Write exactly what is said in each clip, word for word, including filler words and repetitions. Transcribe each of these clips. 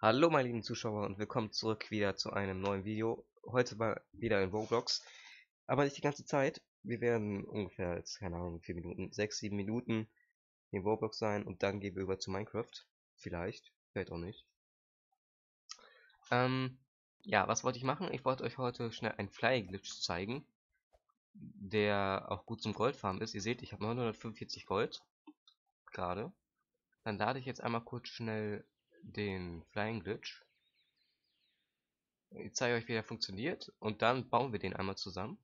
Hallo meine lieben Zuschauer und willkommen zurück wieder zu einem neuen Video. Heute mal wieder in Roblox, aber nicht die ganze Zeit. Wir werden ungefähr, jetzt, keine Ahnung, vier Minuten, sechs, sieben Minuten in Roblox sein und dann gehen wir über zu Minecraft. Vielleicht, vielleicht auch nicht. Ähm, ja, was wollte ich machen? Ich wollte euch heute schnell einen Fly-Glitch zeigen, der auch gut zum Goldfarmen ist. Ihr seht, ich habe neunhundertfünfundvierzig Gold gerade. Dann lade ich jetzt einmal kurz schnell den Flying Glitch. Ich zeige euch, wie der funktioniert und dann bauen wir den einmal zusammen.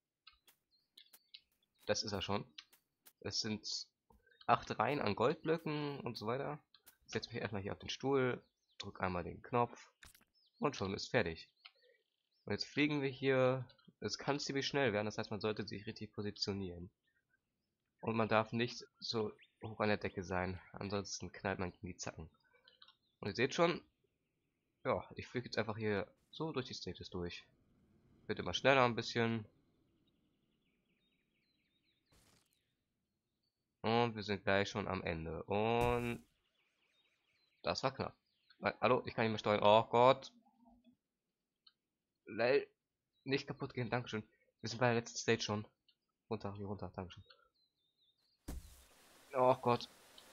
Das ist er schon. Es sind acht Reihen an Goldblöcken und so weiter. Ich setze mich erstmal hier auf den Stuhl, drücke einmal den Knopf und schon ist fertig. Und jetzt fliegen wir hier. Es kann ziemlich schnell werden, das heißt, man sollte sich richtig positionieren. Und man darf nicht so hoch an der Decke sein, ansonsten knallt man gegen die Zacken. Und ihr seht schon, ja, ich fliege jetzt einfach hier so durch die Stages durch. Wird immer schneller ein bisschen. Und wir sind gleich schon am Ende. Und das war knapp. Weil, hallo, ich kann nicht mehr steuern. Oh Gott. Lel. Nicht kaputt gehen, Dankeschön. Wir sind bei der letzten Stage schon. Runter, hier runter, Dankeschön. Oh Gott.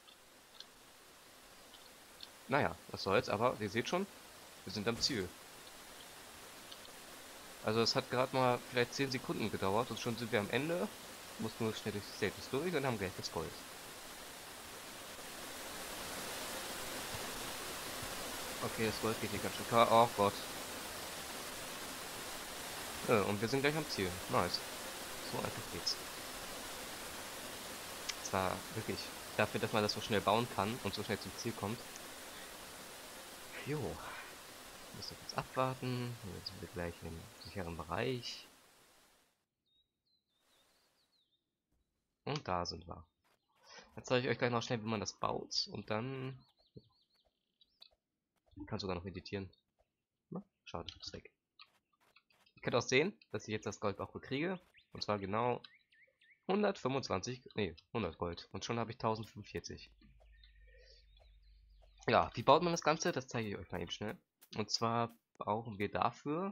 Naja, was soll's, aber ihr seht schon, wir sind am Ziel. Also es hat gerade mal vielleicht zehn Sekunden gedauert und schon sind wir am Ende. Mussten nur schnell durch die Stages durch und haben gleich das Gold. Okay, das Gold geht hier ganz schön klar. Oh Gott. Ja, und wir sind gleich am Ziel. Nice. So einfach geht's. Zwar wirklich dafür, dass man das so schnell bauen kann und so schnell zum Ziel kommt. Jo. Müssen wir kurz abwarten. Jetzt sind wir gleich im sicheren Bereich. Und da sind wir. Jetzt zeige ich euch gleich noch schnell, wie man das baut. Und dann kann sogar noch editieren. Na, schade, ist weg. Ihr könnt auch sehen, dass ich jetzt das Gold auch bekriege. Und zwar genau hundertfünfundzwanzig, nee, hundert Gold. Und schon habe ich tausendfünfundvierzig. Ja, wie baut man das Ganze? Das zeige ich euch mal eben schnell. Und zwar brauchen wir dafür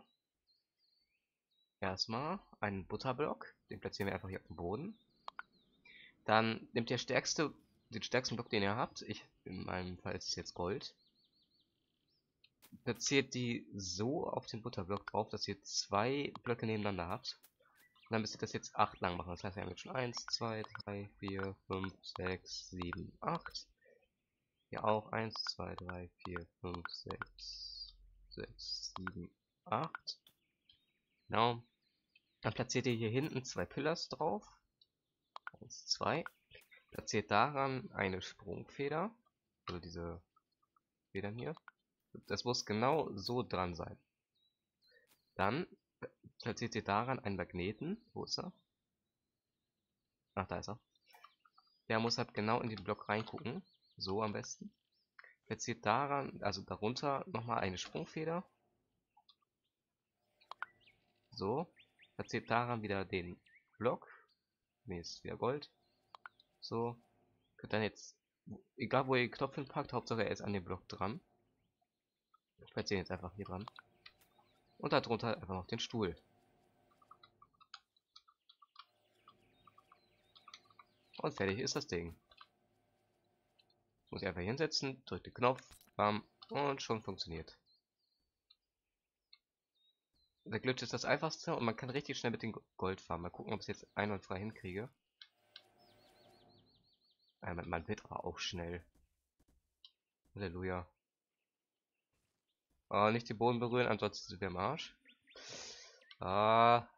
erstmal einen Butterblock. Den platzieren wir einfach hier auf dem Boden. Dann nehmt ihr stärkste, den stärksten Block, den ihr habt. Ich, in meinem Fall ist es jetzt Gold. Platziert die so auf den Butterblock drauf, dass ihr zwei Blöcke nebeneinander habt. Und dann müsst ihr das jetzt acht lang machen. Das heißt, wir haben jetzt schon eins, zwei, drei, vier, fünf, sechs, sieben, acht. Hier auch eins, zwei, drei, vier, fünf, sechs, sechs, sieben, acht. Genau. Dann platziert ihr hier hinten zwei Pillars drauf. eins, zwei. Platziert daran eine Sprungfeder. Also diese Federn hier. Das muss genau so dran sein. Dann platziert ihr daran einen Magneten. Wo ist er? Ach, da ist er. Der muss halt genau in den Block reingucken. So am besten. Platziert daran, also darunter nochmal eine Sprungfeder. So. Platziert daran wieder den Block. Ne, ist wieder Gold. So. Könnt dann jetzt, egal wo ihr den Knopf hinpackt, Hauptsache er ist an dem Block dran. Ich platziere jetzt einfach hier dran. Und darunter einfach noch den Stuhl. Und fertig ist das Ding. Muss ich einfach hinsetzen, drückt den Knopf, bam, und schon funktioniert. Der Glitch ist das einfachste und man kann richtig schnell mit dem Gold farmen. Mal gucken, ob ich es jetzt einwandfrei hinkriege. Ja, man, man wird aber auch schnell. Halleluja. Oh, nicht den Boden berühren, ansonsten sind wir im Arsch. Ah.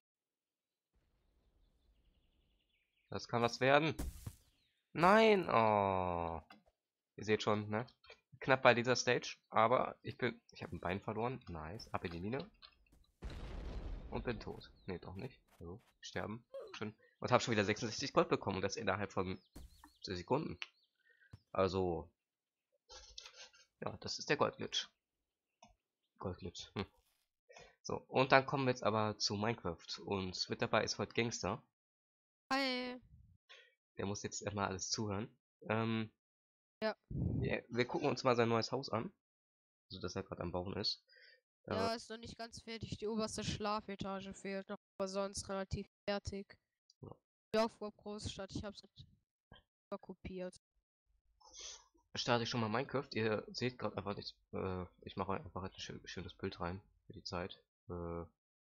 Das kann was werden. Nein! Oh. Ihr seht schon, ne? Knapp bei dieser Stage, aber ich bin. Ich habe ein Bein verloren. Nice. Ab in die Mine. Und bin tot. Ne, doch nicht. Also, sterben. Schön. Und habe schon wieder sechsundsechzig Gold bekommen. Und das innerhalb von zehn Sekunden. Also. Ja, das ist der Goldglitch. Goldglitch. Hm. So, und dann kommen wir jetzt aber zu Minecraft. Und mit dabei ist heute Gangster. Hi. Der muss jetzt erstmal alles zuhören. Ähm, Ja. wir, wir gucken uns mal sein neues Haus an. Also dass er gerade am Bauen ist. Äh, Ja, ist noch nicht ganz fertig. Die oberste Schlafetage fehlt noch, aber sonst relativ fertig. Ja. Dorfburg Großstadt, ich hab's kopiert. Starte ich schon mal Minecraft. Ihr seht gerade einfach nicht. Äh, ich mache einfach ein schön, schönes Bild rein für die Zeit. Äh,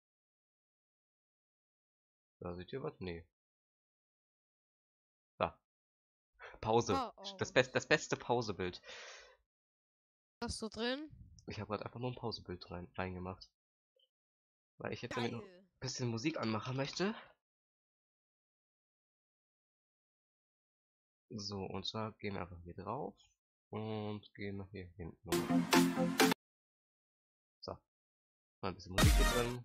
da seht ihr was? Nee. Da. Pause. Ah, oh. Das, Best, das beste Pausebild. Was hast du drin? Ich habe gerade einfach nur ein Pausebild rein, reingemacht. Weil ich jetzt Geil. nämlich noch ein bisschen Musik anmachen möchte. So, und zwar gehen wir einfach hier drauf. Und gehen hier hinten. So. Mal ein bisschen Musik hier drin.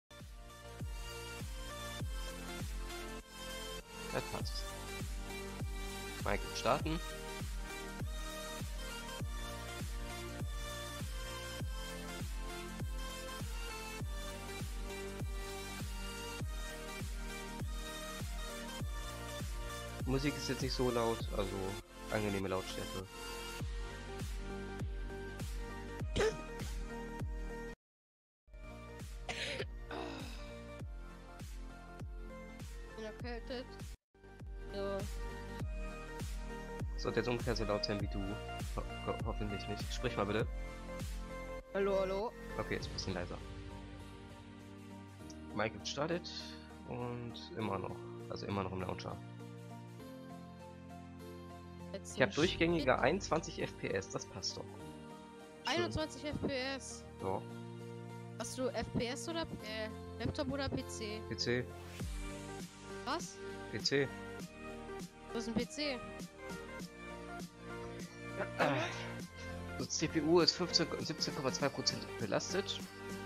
Das passt. Minecraft starten. Musik ist jetzt nicht so laut, also angenehme Lautstärke. Bin erkältet. So. Sollte jetzt ungefähr so laut sein wie du. Ho ho hoffentlich nicht. Sprich mal bitte. Hallo, hallo. Okay, jetzt ein bisschen leiser. Minecraft startet und immer noch. Also immer noch im Launcher. Ich habe durchgängige einundzwanzig F P S, das passt doch. einundzwanzig F P S. Ja. Hast du F P S oder äh, Laptop oder P C? P C. Was? P C. Was ist ein P C? Äh, so C P U ist siebzehn Komma zwei Prozent belastet.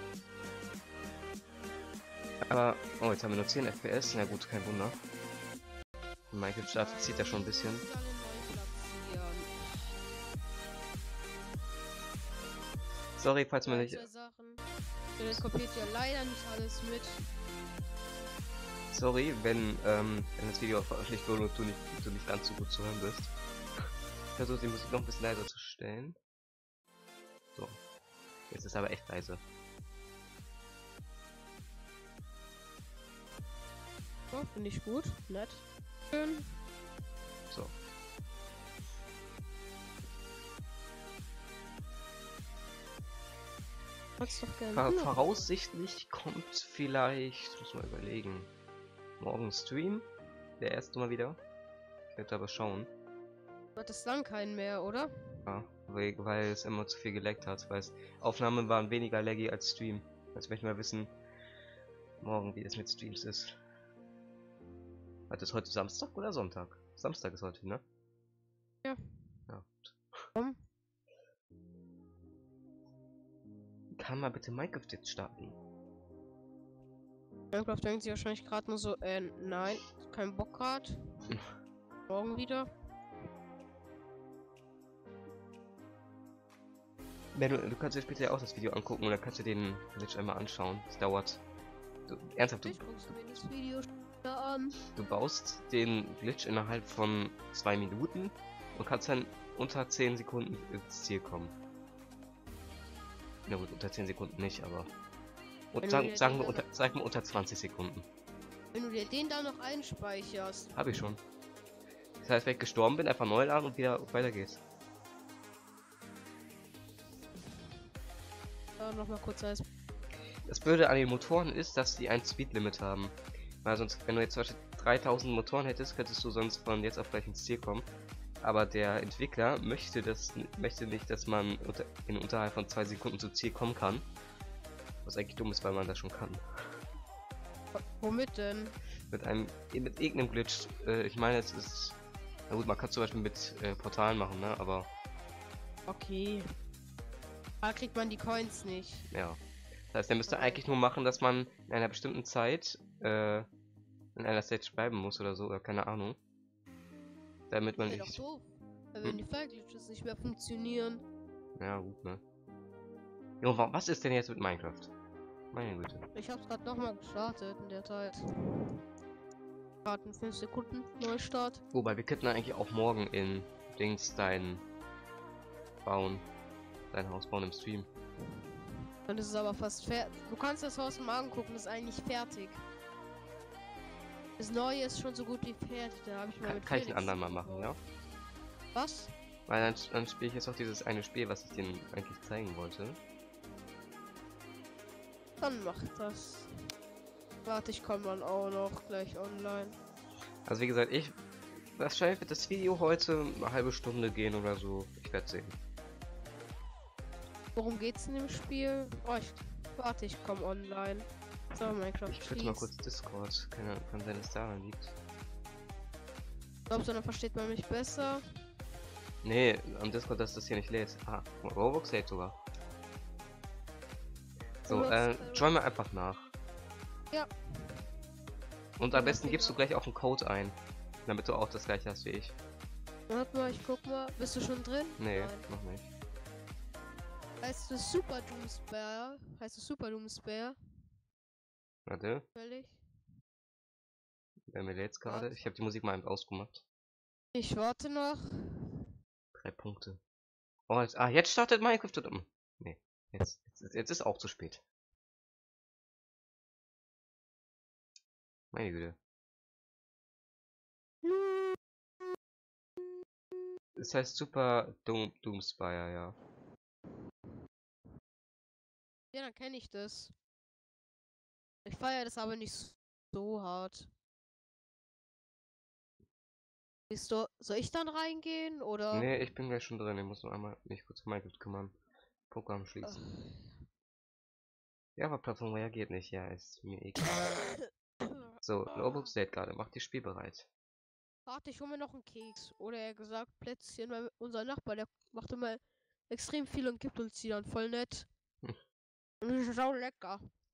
Aber, oh, jetzt haben wir nur zehn F P S, na gut, kein Wunder. Minecraft startet, zieht ja schon ein bisschen. Sorry, falls man nicht... Das kopiert ja leider nicht alles mit. Sorry, wenn, ähm, wenn das Video veröffentlicht wurde und du nicht, du nicht ganz so gut zu hören bist. Ich versuche die Musik noch ein bisschen leiser zu stellen. So. Jetzt ist aber echt leise. Oh, finde ich gut. Nett. Schön. So. Doch gerne. Ver voraussichtlich kommt vielleicht, muss mal überlegen, morgen Stream, der erste Mal wieder. Ich werde aber schauen. Wird es dann keinen mehr, oder? Ja, weil, weil es immer zu viel geleckt hat, weil es Aufnahmen waren weniger laggy als Stream. Jetzt möchte ich mal wissen, morgen wie es mit Streams ist. Hat es heute Samstag oder Sonntag? Samstag ist heute, ne? Ja. Ja. Warum? Kann mal bitte Minecraft jetzt starten? Minecraft denkt sich wahrscheinlich gerade nur so, äh, nein, kein Bock grad. Morgen wieder. Wenn du, du kannst dir später auch das Video angucken und dann kannst du den Glitch einmal anschauen. Das dauert. Du, ernsthaft, du, Ich guck's mir das Video da an. du baust den Glitch innerhalb von zwei Minuten und kannst dann unter zehn Sekunden ins Ziel kommen. Na gut, unter zehn Sekunden nicht, aber. Und sagen, sagen, wir unter, sagen wir unter zwanzig Sekunden. Wenn du dir den da noch einspeicherst. Habe ich schon. Das heißt, wenn ich gestorben bin, einfach neu laden und wieder weiter geht's. Ja, noch mal kurz als. Das Blöde an den Motoren ist, dass die ein Speedlimit haben. Weil sonst, wenn du jetzt zum Beispiel dreitausend Motoren hättest, könntest du sonst von jetzt auf gleich ins Ziel kommen. Aber der Entwickler möchte das möchte nicht, dass man unter, in unterhalb von zwei Sekunden zum Ziel kommen kann. Was eigentlich dumm ist, weil man das schon kann. Womit denn? Mit einem mit irgendeinem Glitch. Äh, ich meine, es ist. Na gut, man kann zum Beispiel mit äh, Portalen machen, ne? Aber. Okay. Da kriegt man die Coins nicht. Ja. Das heißt, er müsste eigentlich nur machen, dass man in einer bestimmten Zeit äh, in einer Stage bleiben muss oder so, oder keine Ahnung. Damit man Doch nicht. doof. Wenn hm. die Fallglitches nicht mehr funktionieren. Ja, gut, ne? Jo, was ist denn jetzt mit Minecraft? Meine Güte. Ich hab's gerade nochmal gestartet in der Zeit. Gerade in fünf Sekunden Neustart. Wobei, wir könnten eigentlich auch morgen in Dings deinen bauen. dein Haus bauen im Stream. Dann ist es aber fast fertig. Du kannst das Haus mal angucken, das ist eigentlich fertig. Das neue ist schon so gut wie fertig. Da habe ich mal Kann, mit kann ich einen Felix anderen mal machen, ja? Was? Weil dann, dann spiele ich jetzt auch dieses eine Spiel, was ich denen eigentlich zeigen wollte. Dann mach das. Warte, ich komme dann auch noch gleich online. Also wie gesagt, ich... Wahrscheinlich wird das Video heute eine halbe Stunde gehen oder so. Ich werde sehen. Worum geht's in dem Spiel? Oh, ich... Warte, ich komme online. So, Minecraft. Ich bitte mal kurz Discord. Keine Ahnung, kann sein, dass es daran liegt. Glaubst du, dann versteht man mich besser? Nee, am Discord, dass das hier nicht lädt. Ah, Roblox lädt sogar. So, Roblox, äh, äh, join mal einfach nach. Ja. Und am besten gibst du gleich auch einen Code ein. Damit du auch das gleiche hast wie ich. Warte mal, ich guck mal. Bist du schon drin? Nee, Nein. noch nicht. Heißt du Super Doomsbear? Heißt du Super Doomsbear? Warte, Völlig. wer mir lädt's gerade? Warte. Ich habe die Musik mal ausgemacht. Ich warte noch. Drei Punkte. Oh, jetzt, ah, jetzt startet Minecraft und um. Nee, jetzt, jetzt, jetzt ist auch zu spät. Meine Güte. Es heißt Super Doom, Doomspire, ja. Ja, dann kenne ich das. Ich feiere das aber nicht so hart. Bist du, soll ich dann reingehen oder? Nee, ich bin gleich schon drin. Ich muss noch einmal mich kurz um Minecraft kümmern. Programm schließen. Ach. Ja, aber Plattform reagiert nicht. Ja, ist mir egal. So, Roblox lädt gerade. Macht die Spiel bereit. Warte, ich hole mir noch einen Keks. Oder er gesagt, Plätzchen, weil unser Nachbar, der macht immer extrem viel und gibt uns die dann voll nett. Hm. Und das ist auch lecker.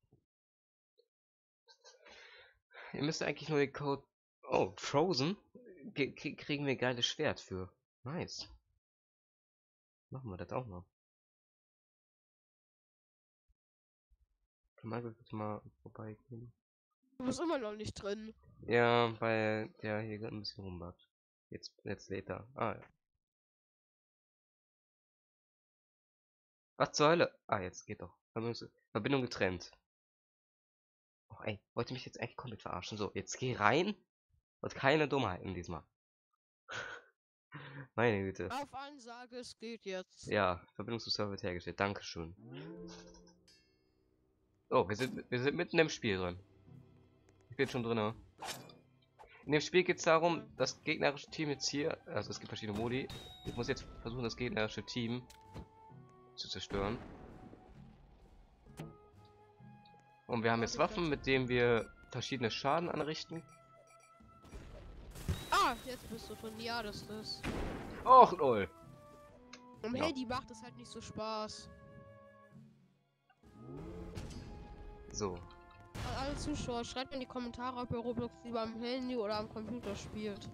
Ihr müsst eigentlich nur den Code... Oh, Frozen? Ge kriegen wir ein geiles Schwert für. Nice. Machen wir das auch mal. Kann man bitte mal vorbeigehen? Du bist immer noch nicht drin. Ja, weil der hier gerade ein bisschen rumbackt. Jetzt, jetzt lädt er. Ah, ja. Was zur Hölle? Ah, jetzt geht doch. Verbindung, Verbindung getrennt. Oh, ey, wollte mich jetzt eigentlich komplett verarschen. So, jetzt geh rein. Und keine Dummheiten diesmal. Meine Güte. Auf Ansage, es geht jetzt. Ja, Verbindung zum Server wird hergestellt. Dankeschön. Oh, wir sind, wir sind mitten im Spiel drin. Ich bin schon drin. In dem Spiel geht es darum, das gegnerische Team jetzt hier, also es gibt verschiedene Modi. Ich muss jetzt versuchen, das gegnerische Team zu zerstören. Und wir haben jetzt Waffen, mit denen wir verschiedene Schaden anrichten. Ah, jetzt bist du drin. Ja, das ist das. Och, lol. Am Ja. Handy macht es halt nicht so Spaß. So. An alle Zuschauer, schreibt in die Kommentare, ob ihr Roblox lieber am Handy oder am Computer spielt.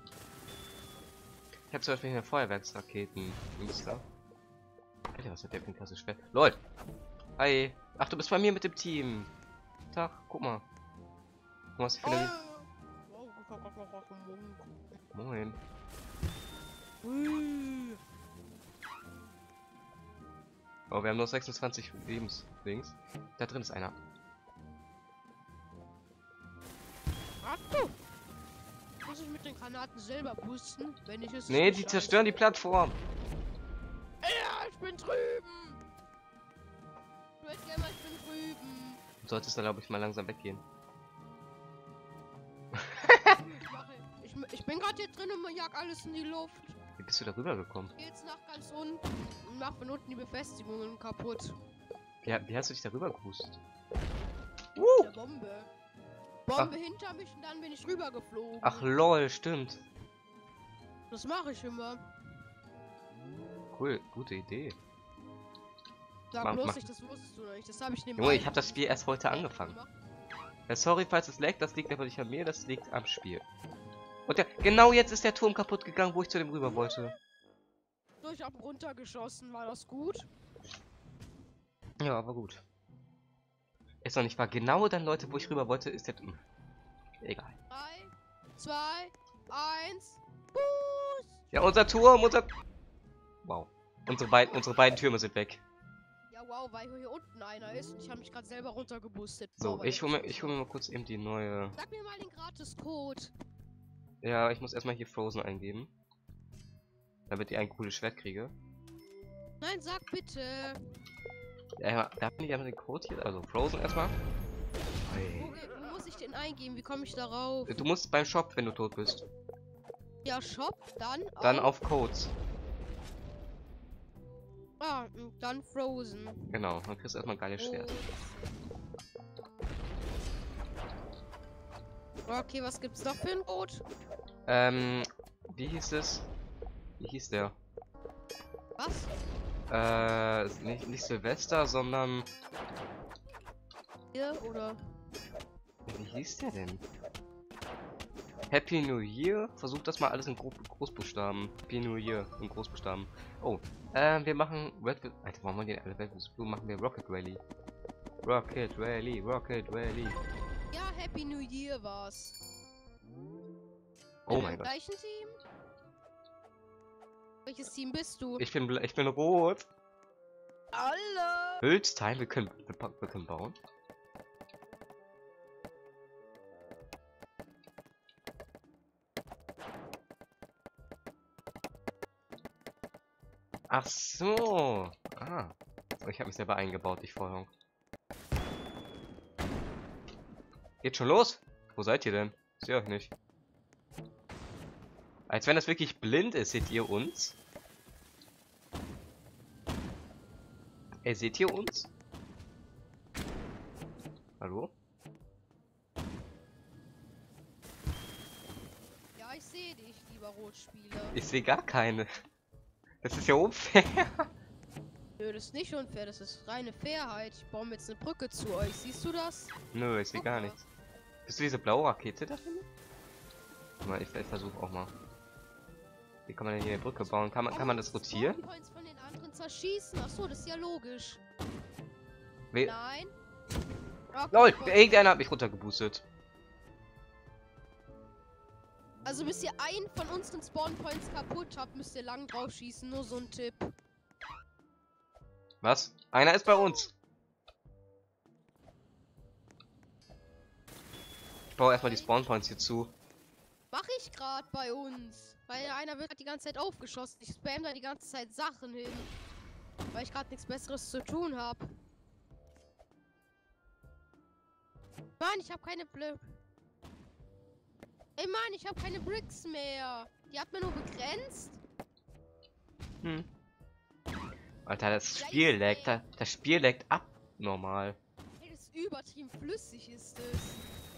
Ich habe zum Beispiel hier Feuerwerksraketen. Alter, was hat der für ein krasses Schwert? LOL! Hi! Ach, du bist bei mir mit dem Team! Tag, guck mal. Guck mal, was ich für eine... Moin. Oh, wir haben noch sechsundzwanzig Lebens. Links. Da drin ist einer. Achtung! Muss ich mit den Granaten selber pusten, wenn ich es. Nee, die zerstören die Plattform. Ja, ich bin drüben! Red Gamer, ich bin drüben! Du solltest da, glaube ich, mal langsam weggehen. Ich, mache, ich, ich bin gerade hier drin und man jagt alles in die Luft. Wie bist du da rübergekommen? Geht's nach ganz unten und mach von unten die Befestigungen kaputt. Wie, wie hast du dich da rüber gepustet? Uh. Der Bombe. Bombe Ach. hinter mich und dann bin ich rübergeflogen. Ach lol, stimmt. Das mache ich immer. Cool, gute Idee. Sag mach, bloß mach. nicht, das wusstest du nicht. Das habe ich Junge, ich habe das Spiel erst heute angefangen. Ja, sorry, falls es leckt, das liegt aber nicht an mir, das liegt am Spiel. Und der, genau jetzt ist der Turm kaputt gegangen, wo ich zu dem rüber wollte. So, ich hab runtergeschossen, war das gut? Ja, aber gut. Ist noch nicht wahr. Genau dann, Leute, wo ich rüber wollte, ist der... Egal. drei, zwei, eins, Boost! Ja, unser Turm, unser... Wow. Unsere, beid unsere beiden Türme sind weg. Ja, wow, weil hier unten einer ist und ich habe mich gerade selber runtergeboostet. So, Boah, ich hole mir, das ich hol mir mal kurz eben die neue... Sag mir mal den Gratis-Code. Ja, ich muss erstmal hier Frozen eingeben. Damit ich ein cooles Schwert kriege. Nein, sag bitte. Ja, da bin ich einmal den Code hier. Also Frozen erstmal. Wo, ge- wo muss ich den eingeben? Wie komme ich darauf? Du musst beim Shop, wenn du tot bist. Ja, Shop, dann Dann auf... auf Codes. Ah, und dann Frozen. Genau, dann kriegst du erstmal ein geiles Schwert. Okay, was gibt's noch für ein Code? Ähm, wie hieß es? Wie hieß der? Was? Äh, nicht, nicht Silvester, sondern... Hier oder? Wie hieß der denn? Happy New Year? Versuch das mal alles in Gro Großbuchstaben. Happy New Year in Großbuchstaben. Oh, ähm, wir machen Red... Alter, warum wollen die alle Red Blue? Machen wir Rocket Rally. Rocket Rally, Rocket Rally. Ja, Happy New Year war's. Oh Im mein Gott. gleichen Team? Welches Team bist du? Ich bin, bl- ich bin rot. Alle! Hülstein, wir können, wir, pa- wir können bauen. Ach so. Ah. Ich habe mich selber eingebaut, ich vorher. Geht schon los? Wo seid ihr denn? Ich sehe euch nicht. Als wenn das wirklich blind ist, seht ihr uns? Ey, seht ihr uns? Hallo? Ja, ich sehe dich, lieber Rotspieler. Ich sehe gar keine. Das ist ja unfair. Nö, das ist nicht unfair, das ist reine Fairheit. Ich baue mir jetzt eine Brücke zu euch. Siehst du das? Nö, ich sehe Guck gar mal. nichts. Bist du diese blaue Rakete da drin? Guck mal, ich, ich versuche auch mal. Wie kann man denn hier eine Brücke bauen? Kann man, kann man das rotieren? Spawnpoints von den anderen zerschießen. Ach so, das ist ja logisch. We Nein. Okay, LOL, ich baue- irgendeiner hat mich runtergeboostet. Also bis ihr einen von unseren Spawnpoints kaputt habt, müsst ihr lang drauf schießen. Nur so ein Tipp. Was? Einer ist bei uns. Ich baue erstmal die Spawnpoints hier zu. Mach ich gerade bei uns. Weil einer wird die ganze Zeit aufgeschossen. Ich spam da die ganze Zeit Sachen hin. Weil ich gerade nichts Besseres zu tun habe. Mann, ich habe keine Blö. Ey Mann, ich habe keine Bricks mehr. Die hat mir nur begrenzt. Hm. Alter, das Ja, Spiel ist laggt. der. da- Das Spiel laggt ab. Normal. Hey, das ist übertrieben flüssig ist es.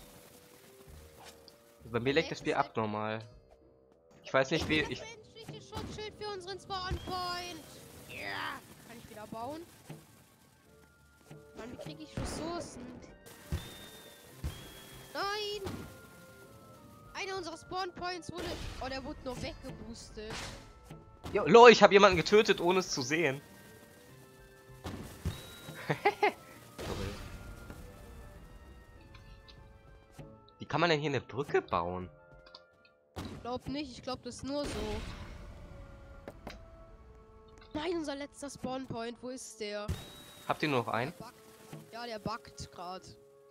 Bei mir laggt das Spiel ab normal. Ich weiß nicht wie. Ich Ich. bin das menschliche Schutzschild für unseren Spawnpoint. Ja. Kann ich wieder bauen? Mann, wie kriege ich Ressourcen? Nein! Einer unserer Spawnpoints wurde... Oh, der wurde nur weggeboostet. Jo, lol, ich habe jemanden getötet, ohne es zu sehen. Sorry. Wie kann man denn hier eine Brücke bauen? Glaub nicht, ich glaube das ist nur so. Nein, unser letzter Spawnpoint, wo ist der? Habt ihr nur noch Der einen? buggt. Ja, der buggt gerade.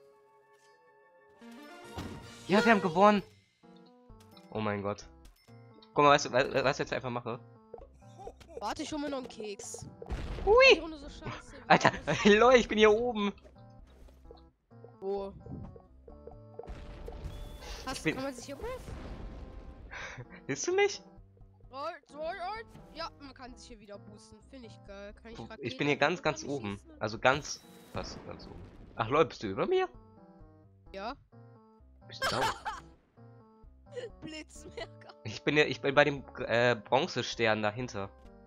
Ja, wir haben gewonnen. Oh mein Gott. Guck mal, weißt du, we- was ich jetzt einfach mache? Warte, ich hol mir noch einen Keks. Hui! Die Runde so scheiße. Alter, lol, ich bin hier oben. Wo? Hast, bin- kann man sich hier... Siehst du mich? Right, right, right. Ja, man kann sich hier wieder boosten. Finde ich geil. Kann ich Ich Raketen bin hier ganz, auf ganz mich oben. schießen? Also ganz, fast ganz oben. Ach lol, bist du über mir? Ja. Bist du da? Blitzmerker. Ich bin ja, ich bin bei dem äh, Bronzestern dahinter.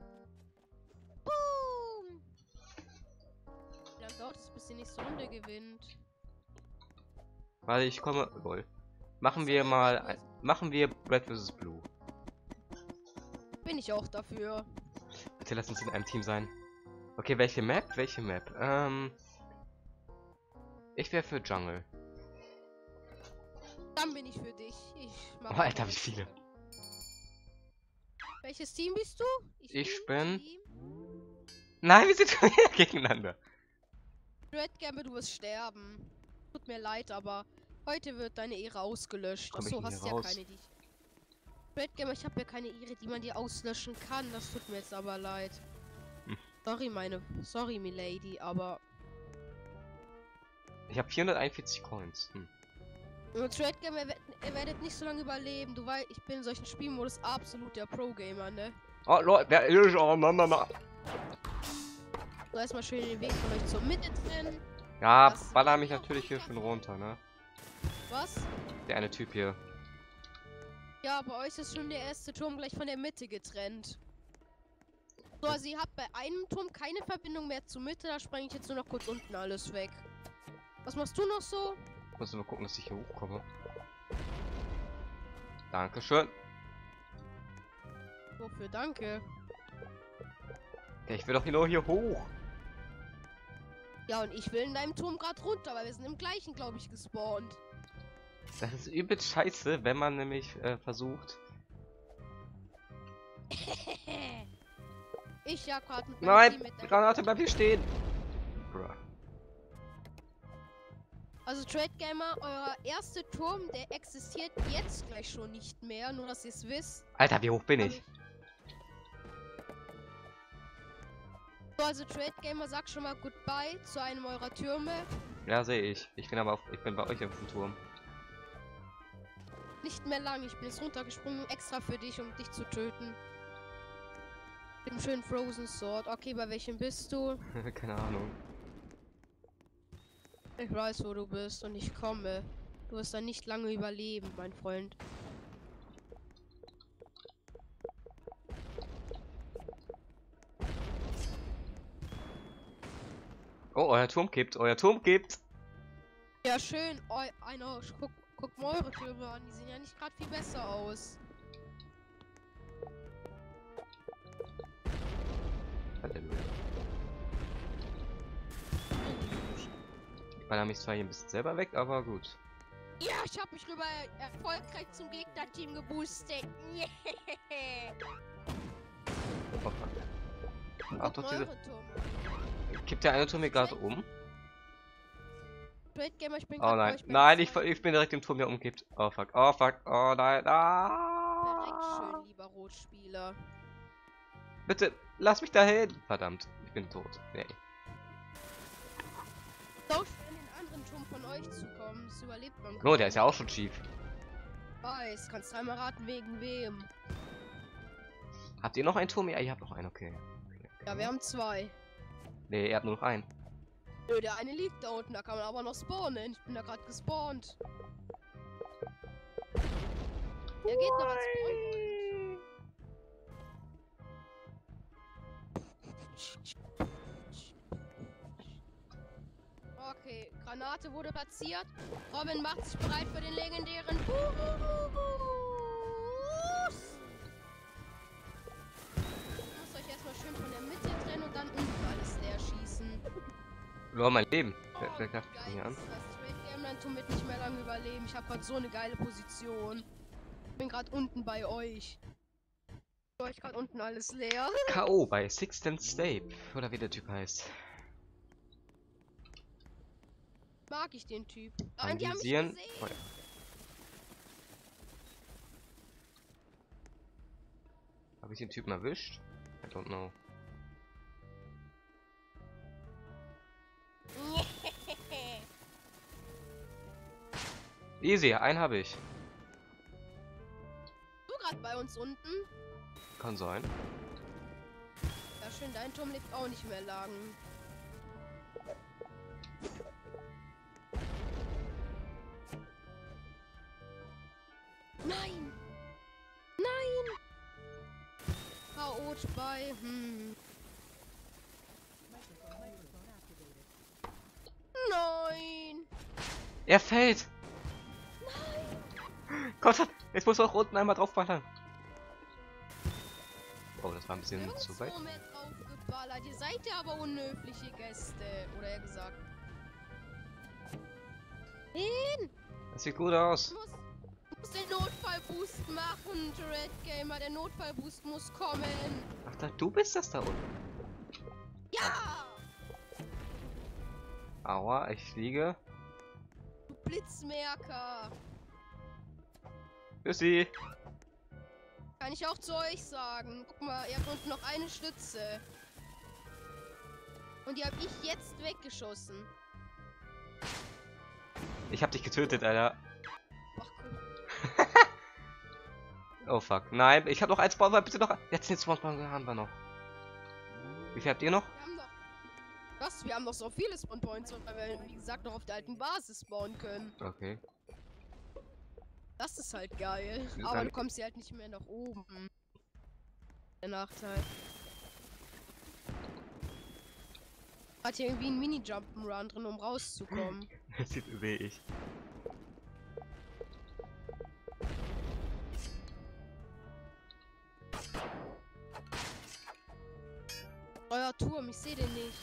Boom. Wie lange dauert es, bis die nächste Runde gewinnt? Warte, ich komme. Lol. Machen wir mal. ein- Machen wir Red versus. Blue. Bin ich auch dafür. Bitte lass uns in einem Team sein. Okay, welche Map? Welche Map? Ähm. Ich wäre für Jungle. Dann bin ich für dich. Ich mach Oh, Alter, wie viele. Welches Team bist du? Ich bin- Team Nein, wir sind schon wieder gegeneinander. Red Gamble, du wirst sterben. Tut mir leid, aber heute wird deine Ehre ausgelöscht. Komm ich Achso, denn hast hier ja raus? keine, die. Red Gamble, ich habe ja keine Ehre, die man dir auslöschen kann. Das tut mir jetzt aber leid. Hm. Sorry, meine. Sorry, Milady, aber. Ich habe vierhunderteinundvierzig Coins. Hm. Und Red Gamble, ihr, werdet- ihr werdet nicht so lange überleben. Du weißt, ich bin in solchen Spielmodus absolut der Pro-Gamer, ne? Oh, Leute, wer ist? Oh, na, na, na. So, erstmal schön den Weg von euch zur Mitte trennen. Ja, Das- baller mich natürlich hier schon runter, ne? Was? Der eine Typ hier. Ja, bei euch ist schon der erste Turm gleich von der Mitte getrennt. So, also ihr habt bei einem Turm keine Verbindung mehr zur Mitte, da spreng ich jetzt nur noch kurz unten alles weg. Was machst du noch so? Muss mal gucken, dass ich hier hochkomme. Dankeschön. Wofür, danke. Ja, ich will doch hier nur hier hoch. Ja, und ich will in deinem Turm gerade runter, weil wir sind im gleichen, glaube ich, gespawnt. Das ist übelst scheiße, wenn man nämlich äh, versucht. Ich ja gerade mit meinem Nein, Team mit der- Granate, bleib hier stehen. Bruh. Also Trade Gamer, euer erster Turm, der existiert jetzt gleich schon nicht mehr, nur dass ihr es wisst. Alter, wie hoch bin ich? So, also Trade Gamer, sag schon mal Goodbye zu einem eurer Türme. Ja, sehe ich. Ich bin aber auf, ich bin bei euch auf dem Turm. Nicht mehr lang, ich bin jetzt runtergesprungen, extra für dich, um dich zu töten. Mit dem schönen Frozen Sword. Okay, bei welchem bist du? Keine Ahnung. Ich weiß, wo du bist und ich komme. Du wirst dann nicht lange überleben, mein Freund. Oh, euer Turm kippt, euer Turm kippt. Ja, schön. Eu einer, guck, guck mal eure Türme an, die sehen ja nicht gerade viel besser aus. Halleluja. Ich baller mich zwar hier ein bisschen selber weg, aber gut. Ja, ich habe mich rüber erfolgreich zum Gegnerteam geboostet. Yeah. Oh, fuck. Ach Guck doch, mal diese. eure Türme. Kippt der eine Turm hier gerade um? Trade Gamer, ich bin Oh grad bei nein. euch beim Nein, ich, zweiten. ich bin direkt im Turm, der umkippt. Oh fuck. Oh fuck. Oh nein. Direkt Ah. schön, lieber Rotspieler. Bitte, lass mich dahin. Verdammt, ich bin tot. Nee. So schwer in den anderen Turm von euch zu kommen, das überlebt man. Oh, der ist ja auch schon schief. Weiß, kannst dreimal raten, wegen wem. Habt ihr noch einen Turm? Ja, ihr habt noch einen, okay. Okay, okay. Ja, wir haben zwei. Nee, ihr habt nur noch einen. Nö, der eine liegt da unten, da kann man aber noch spawnen. Ich bin da gerade gespawnt. Der geht noch ans Spawn. Okay, Granate wurde platziert. Robin macht sich bereit für den legendären Boost. Ich muss euch erstmal schön von der Mitte trennen und dann unten alles leer schießen. Nur mein Leben. Wer, Oh, wer greift mich geil hier an? ist das. Trade Game Land tut mit nicht mehr lange überleben. Ich habe gerade so eine geile Position. Ich bin gerade unten bei euch. Bei euch gerade unten alles leer. K O bei Sixten Stape. Oder wie der Typ heißt. Mag ich den Typ. Nein, die haben mich Anvisieren. gesehen. Feuer. Habe ich den Typen erwischt? I don't know. Easy, einen habe ich. Du gerade bei uns unten? Kann sein. Ja schön, dein Turm lebt auch nicht mehr lang. Nein! Nein! Chaot bei. Hm. Nein! Er fällt! Gott, jetzt muss auch unten einmal draufballern. Oh, das war ein bisschen Wir zu weit. haben mehr draufgeballert. Ihr seid ja aber unhöfliche Gäste. Oder eher gesagt. Hin! Das sieht gut aus. Ich muss, ich muss den Notfall Notfallboost machen, Red Gamer. Der Notfallboost muss kommen. Ach, da, du bist das da unten. Ja! Aua, ich fliege. Du Blitzmerker. Tschüssi. Kann ich auch zu euch sagen. Guck mal, ihr habt unten noch eine Stütze. Und die habe ich jetzt weggeschossen. Ich hab dich getötet, Alter. Ach cool. Oh fuck. Nein, ich hab noch ein Spawn, bitte noch. Jetzt den Spawn haben wir noch. Wie viel habt ihr noch? Wir haben noch. Was? Wir haben noch so viele Spawn Points, weil wir, wie gesagt, noch auf der alten Basis spawnen können. Okay. Das ist halt geil. Dann- Aber du kommst hier halt nicht mehr nach oben. Der Nachteil. Hat hier irgendwie einen Mini-Jump'n'Run drin, um rauszukommen. Das sehe ich. Euer Turm, ich sehe den nicht.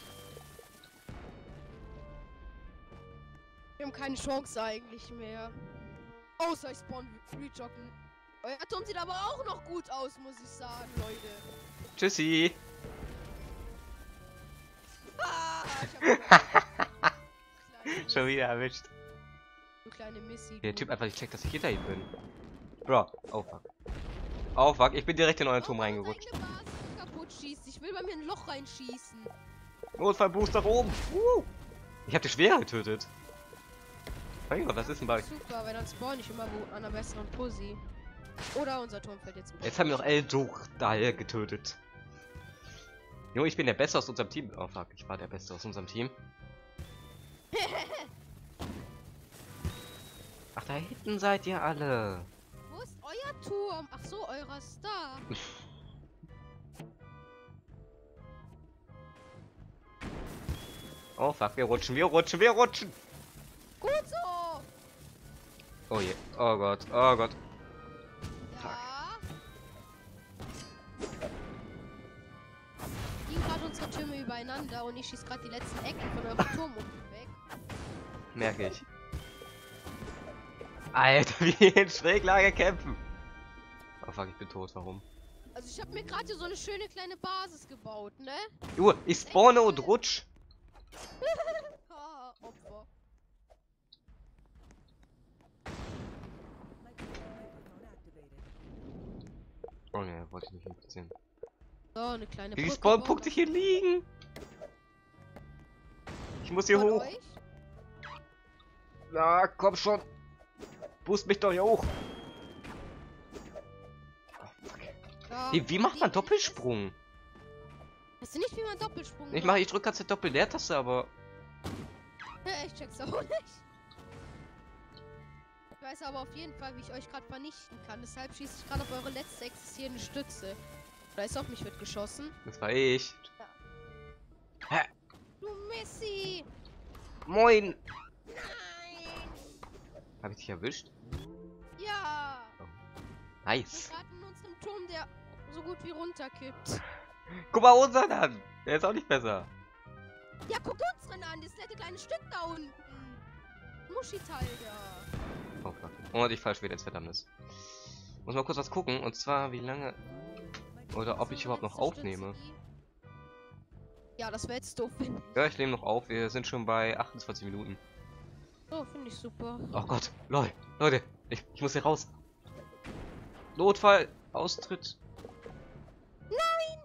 Wir haben keine Chance eigentlich mehr. Außer ich spawn rejoggen. Euer Turm sieht aber auch noch gut aus, muss ich sagen, Leute. Tschüssi. Ah, ich hab kleine, Schon wieder erwischt. du kleine Missy. Der du. Typ einfach nicht checkt, dass ich hinter ihm bin. Bro, oh fuck. Oh fuck, ich bin direkt in euren Turm Oh, reingerutscht. seine Basis kaputt schießt. Ich will bei mir ein Loch reinschießen. Notfallboost nach oben. Uh. Ich hab die Schwere getötet. Mein Gott, was ist denn bei euch? Super, weil dann spawn ich immer wo an einer besseren Pussy. Oder unser Turm fällt jetzt. Jetzt haben wir noch El daher getötet. Jo, ich bin der Beste aus unserem Team. Oh fuck, ich war der Beste aus unserem Team. Ach, da hinten seid ihr alle. Wo ist euer Turm? Ach so, eurer Star. Oh fuck, wir rutschen, wir rutschen, wir rutschen. Gut so. Oh je, oh Gott, oh Gott. Ja. Liegen gerade unsere Türme übereinander und ich schieße gerade die letzten Ecken von eurem Turm unten weg. Merke ich. Alter, wie wir in Schräglage kämpfen. Oh fuck, ich bin tot, warum? Also ich habe mir gerade hier so eine schöne kleine Basis gebaut, ne? Du, ich spawne und rutsch. Ha, Opfer. Oh ne, wollte ich nicht interessieren. So, eine kleine Die Brücke Spawnpunkte hier liegen. Ich muss hier von hoch. euch. Na, komm schon. Boost mich doch hier hoch. Oh, fuck. Ja, Wie, wie macht man die- Doppelsprung? Weißt du nicht, wie man Doppelsprung Ich mache, ich drücke ganze Doppel-Leertaste, aber Ja, ich check's auch nicht. Ich weiß aber auf jeden Fall, wie ich euch gerade vernichten kann. Deshalb schieße ich gerade auf eure letzte existierende Stütze. Oder ist auf mich wird geschossen. das war ich. Du Missy! Moin. Nein! Habe ich dich erwischt? Ja! Nice. Wir gerade in unserem Turm, der so gut wie runterkippt. Guck mal unseren an. Der ist auch nicht besser. Ja, guck unseren an, das nette kleine Stück da unten. Muschiteil da. Oh fuck. Und ich fall wieder ins Verdammnis. Muss mal kurz was gucken. Und zwar, wie lange... Oder ob ich überhaupt noch Letzte Stütze, aufnehme. die- Ja, das wäre jetzt doof, finde ich. Ja, ich nehme noch auf. Wir sind schon bei achtundzwanzig Minuten. So, finde ich super. Oh Gott. Leute. Leute. Ich, ich muss hier raus. Notfall. Austritt. Nein!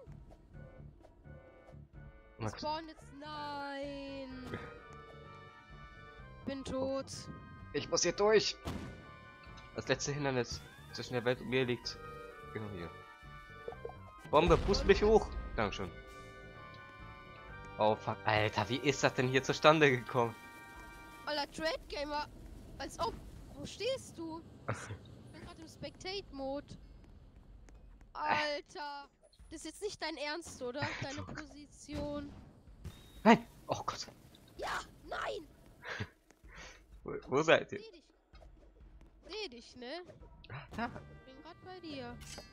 Oh mein Gott. Spawn jetzt. Nein! Bin tot. Ich muss hier durch. Das letzte Hindernis zwischen der Welt und mir liegt genau hier. Bombe, pust mich hoch. Dankeschön. Oh fuck. Alter, wie ist das denn hier zustande gekommen? Alter, Trade Gamer. Als ob. Wo stehst du? Ich bin gerade im Spectate-Mode. Alter. Das ist jetzt nicht dein Ernst, oder? Deine Position. Nein. Oh Gott. Ja, nein! Wo, wo seid ihr? Seh dich. Seh dich, ne? Da. Ich bin gerade bei dir.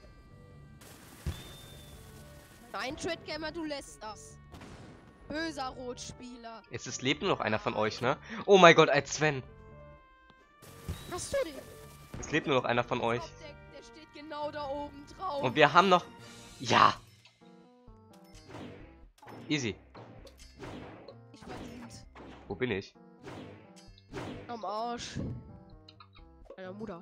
Nein, Trade Gamer, du lässt das. Böser Rotspieler. Jetzt ist lebt nur noch einer von euch, ne? Oh mein Gott, als Sven. Hast du den? Es lebt nur noch einer von euch. Der, der steht genau da oben drauf. Und wir haben noch... Ja! Easy. Ich verdient. Wo bin ich? Am Arsch. Meiner Mutter.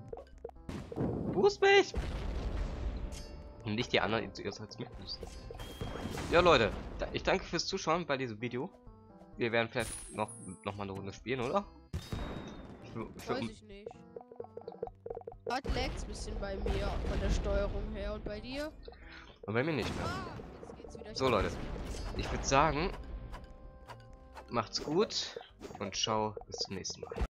Boost mich! Und nicht die anderen, ihr sollt mich boosten. Ja, Leute. da- Ich danke fürs Zuschauen bei diesem Video. Wir werden vielleicht noch, noch mal eine Runde spielen, oder? Ich, wür- ich Weiß würd- ich nicht. Hat lag's ein bisschen bei mir von der Steuerung her und bei dir? Und bei mir nicht mehr. Ah, jetzt geht's wieder. So, Leute. Ich würde sagen, macht's gut und ciao, bis zum nächsten Mal.